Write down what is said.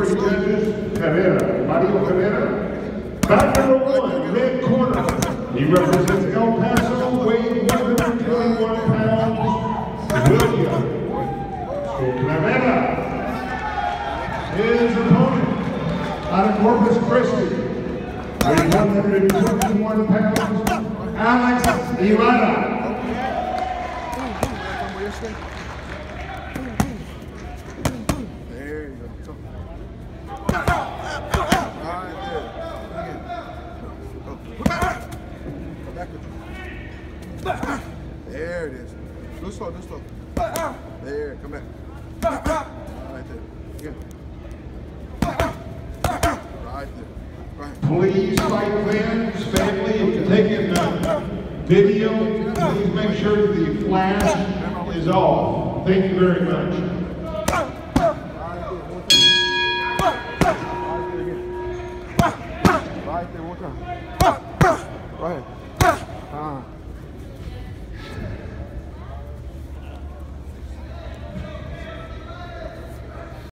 referee judges, Fabela, Mario Fabela. Back number 1, red corner. He represents El Paso, weighing 121 pounds, William Fabela. His opponent, out of Corpus Christi, weighing 121 pounds, Alex Ibarra. There you go. There it is. Do slow, do slow. There, come back. Right there. Again. Right there. Right. Please, fight fans, family, if you're taking video, please make sure the flash is off. Thank you very much. Right there, one time. Right.